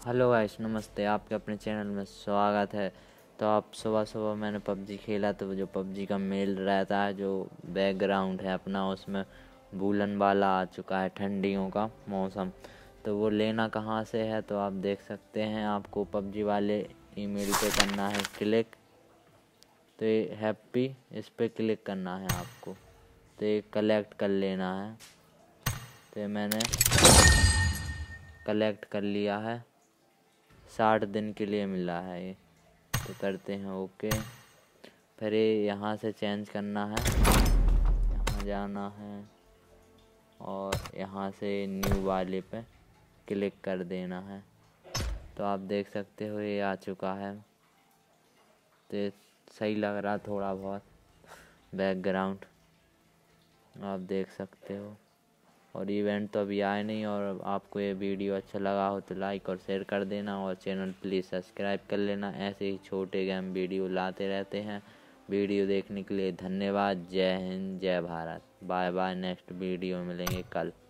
Hello guys, नमस्ते। आपके अपने चैनल में स्वागत है। तो आप सुबह सुबह मैंने पबजी खेला, तो जो पबजी का मेल रहता है, जो बैकग्राउंड है अपना, उसमें वूलन वाला आ चुका है, ठंडियों का मौसम। तो वो लेना कहाँ से है, तो आप देख सकते हैं। आपको पबजी वाले ईमेल पे करना है क्लिक, तो ये हैप्पी, इस पे क्लिक करना है आपको। तो ये कलेक्ट कर लेना है। तो ये मैंने कलेक्ट कर लिया है। 60 दिन के लिए मिला है ये। तो करते हैं ओके। फिर ये यहाँ से चेंज करना है, यहाँ जाना है और यहाँ से न्यू वाले पे क्लिक कर देना है। तो आप देख सकते हो ये आ चुका है। तो ये सही लग रहा थोड़ा बहुत बैकग्राउंड, आप देख सकते हो। और इवेंट तो अभी आए नहीं। और आपको ये वीडियो अच्छा लगा हो तो लाइक और शेयर कर देना, और चैनल प्लीज़ सब्सक्राइब कर लेना। ऐसे ही छोटे गेम वीडियो लाते रहते हैं। वीडियो देखने के लिए धन्यवाद। जय हिंद, जय Bharat. Bye bye. Next video मिलेंगे कल।